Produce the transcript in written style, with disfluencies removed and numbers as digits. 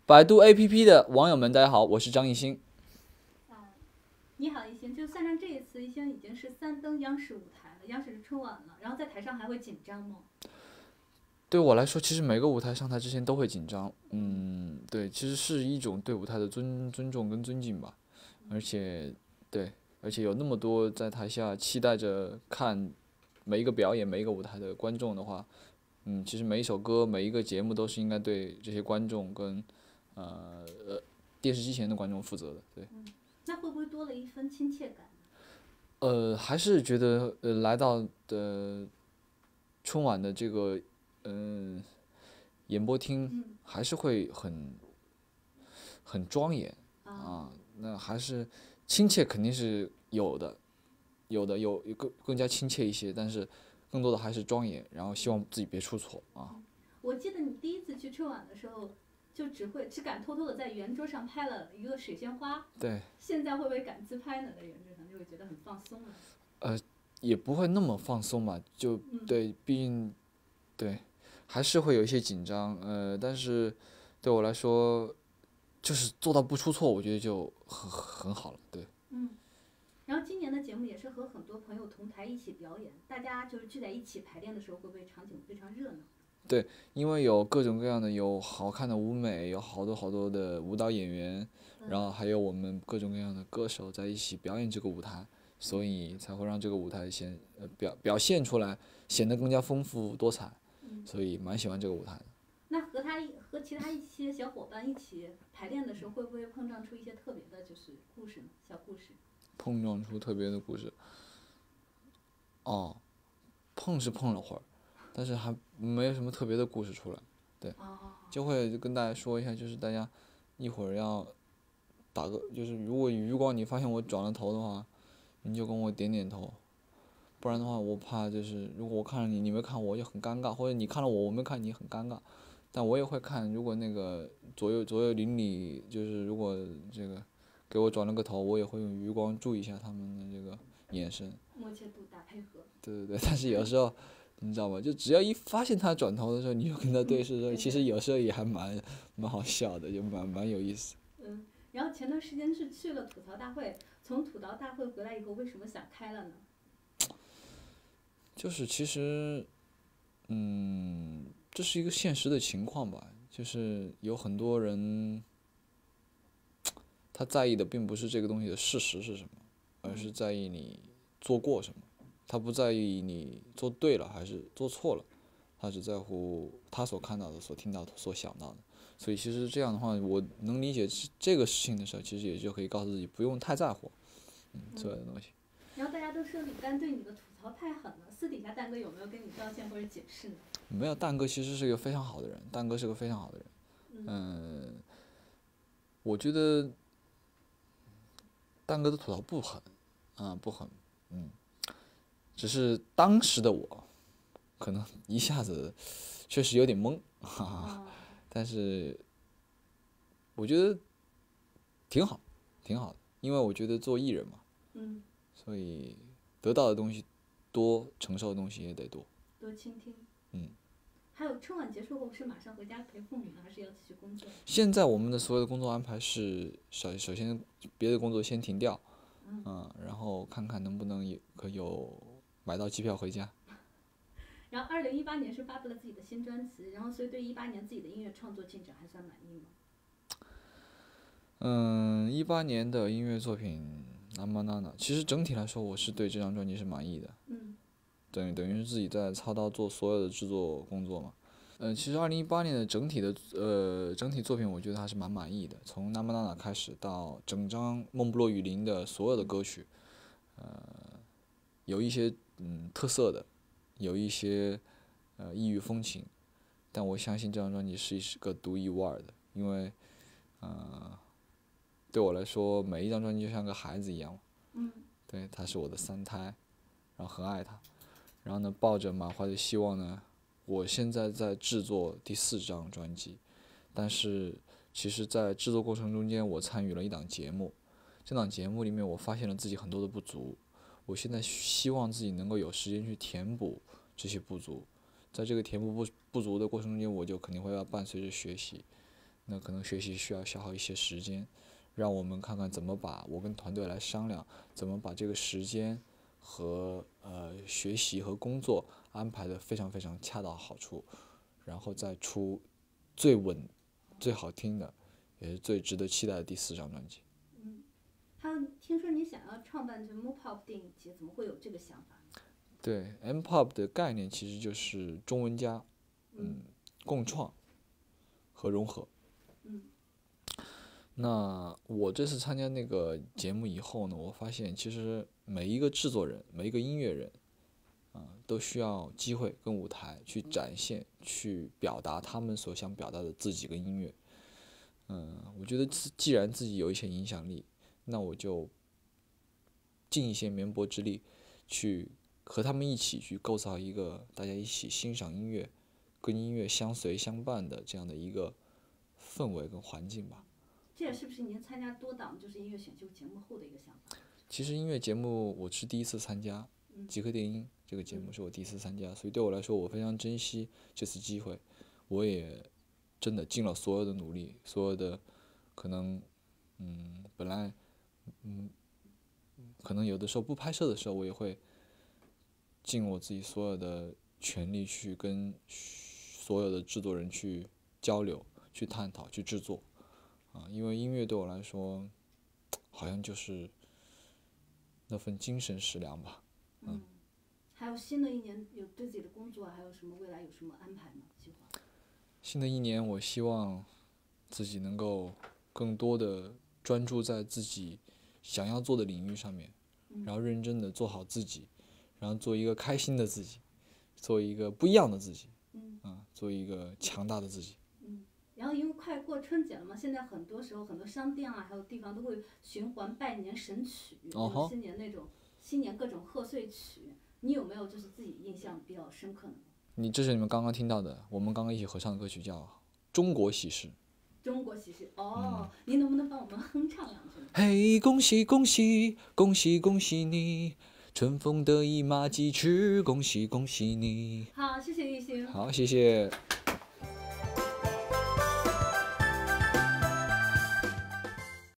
百度 APP 的网友们，大家好，我是张艺兴。 你好，一星。就算上这一次，一星已经是三登央视舞台了，央视是春晚了，然后在台上还会紧张吗？ 对我来说，其实每个舞台上台之前都会紧张，对，其实是一种对舞台的尊重跟尊敬吧，而且，对，而且有那么多在台下期待着看每一个表演、每一个舞台的观众的话，其实每一首歌、每一个节目都是应该对这些观众跟电视机前的观众负责的，对。 那会不会多了一分亲切感呢？ 还是觉得来到的春晚的这个嗯、演播厅嗯还是会很庄严啊， 啊，那还是亲切肯定是有的，有更加亲切一些，但是更多的还是庄严，然后希望自己别出错啊。 我记得你第一次去春晚的时候，只敢偷偷的在圆桌上拍了一个水仙花， 对， 现在会不会敢自拍呢？在圆桌上就会觉得很放松了。 也不会那么放松吧，就嗯， 对，毕竟对，还是会有一些紧张，但是对我来说，就是做到不出错，我觉得就很好了，对。 嗯。然后今年的节目也是和很多朋友同台一起表演，大家就是聚在一起排练的时候，会不会场景非常热闹？ 对，因为有各种各样的，有好看的舞美，有好多好多的舞蹈演员，然后还有我们各种各样的歌手在一起表演这个舞台，所以才会让这个舞台表现出来，显得更加丰富多彩， 嗯。 所以蛮喜欢这个舞台的。 那和其他一些小伙伴一起排练的时候，会不会碰撞出一些特别的，就是故事呢？小故事？ 碰撞出特别的故事，哦，碰是碰了会儿，但是还没有什么特别的故事出来，对， 哦， 就会跟大家说一下，就是大家一会儿要打个，就是如果余光你发现我转了头的话，你就跟我点点头，不然的话我怕就是如果我看了你，你没看我就很尴尬，或者你看了我，我没看你很尴尬。但我也会看，如果那个左右邻里就是如果这个给我转了个头，我也会用余光注意一下他们的这个眼神。 默契度大配合。 对对对，但是有时候你知道吗？就只要一发现他转头的时候，你就跟他对视的时候，其实有时候也还蛮好笑的，就蛮有意思。 嗯，然后前段时间是去了吐槽大会，从吐槽大会回来以后，为什么想开了呢？ 就是其实，这是一个现实的情况吧，就是有很多人他在意的并不是这个东西的事实是什么，而是嗯在意你做过什么。他不在意你做对了还是做错了，他只在乎他所看到的、所听到的、所想到的。所以其实这样的话，我能理解这个事情的时候，其实也就可以告诉自己不用太在乎，所有嗯。 的东西。 然后大家都说李诞对你的吐槽太狠了，私底下蛋哥有没有跟你道歉或者解释呢？ 没有，蛋哥其实是一个非常好的人，蛋哥是个非常好的人。 嗯嗯，我觉得蛋哥的吐槽不狠，不狠，只是当时的我可能一下子确实有点懵，哈哈。 哦但是我觉得挺好，挺好的，因为我觉得做艺人嘛， 嗯， 所以得到的东西多，承受的东西也得多。 多倾听。 嗯， 还有春晚结束后是马上回家陪父母呢，还是要继续工作？ 现在我们的所有的工作安排是首先别的工作先停掉， 嗯。 然后看看能不能有买到机票回家。 然后2018年是发布了自己的新专辑，然后所以对18年自己的音乐创作进展还算满意吗？ 18年的音乐作品《Nama Nana》，其实整体来说，我是对这张专辑是满意的， 嗯等于是自己在操刀做所有的制作工作嘛。其实2018年的整体作品，我觉得还是蛮满意的。从《Nama Nana》开始到整张《梦不落雨林》的所有的歌曲，有一些特色的，有一些异域风情，但我相信这张专辑是一个独一无二的，因为对我来说，每一张专辑就像个孩子一样， 嗯对，他是我的三胎，然后很爱他，然后呢，抱着满怀的希望呢，我现在在制作第4张专辑，但是其实，在制作过程中间，我参与了一档节目，这档节目里面我发现了自己很多的不足，我现在希望自己能够有时间去填补这些不足，在这个填补不足的过程中间，我就肯定会要伴随着学习， 那可能学习需要消耗一些时间，让我们看看怎么把我跟团队来商量，怎么把这个时间和学习和工作安排的非常非常恰到好处，然后再出最稳、最好听的，也是最值得期待的第4张专辑。 还有听说你想要创办这 M-pop 电影节，怎么会有这个想法？ 对 M-pop 的概念其实就是中文加，共创和融合。那我这次参加那个节目以后呢，我发现其实每一个制作人、每一个音乐人，都需要机会跟舞台去展现、去表达他们所想表达的自己跟音乐。我觉得既然自己有一些影响力，那我就尽一些绵薄之力，去和他们一起去构造一个大家一起欣赏音乐、跟音乐相随相伴的这样的一个氛围跟环境吧。 这也是不是您参加多档就是音乐选秀节目后的一个想法？ 其实音乐节目我是第一次参加，极客电音这个节目是我第一次参加，所以对我来说我非常珍惜这次机会，我也真的尽了所有的努力，所有的可能，本来，可能有的时候不拍摄的时候，我也会尽我自己所有的全力去跟所有的制作人去交流、去探讨、去制作。因为音乐对我来说，好像就是那份精神食粮吧。 还有新的一年有对自己的工作还有什么未来有什么安排吗？计划？ 新的一年，我希望自己能够更多的专注在自己想要做的领域上面，然后认真的做好自己，然后做一个开心的自己，做一个不一样的自己，做一个强大的自己。 然后因为快过春节了嘛，现在很多时候很多商店啊，还有地方都会循环拜年神曲，新年那种新年各种贺岁曲，你有没有就是自己印象比较深刻的？ 这是你们刚刚听到的，我们刚刚一起合唱的歌曲叫《中国喜事》。 中国喜事哦，您能不能帮我们哼唱2句？ 嘿，恭喜恭喜，恭喜恭喜你，春风得意马蹄驰，恭喜恭喜你。 好，谢谢艺兴。 好，谢谢。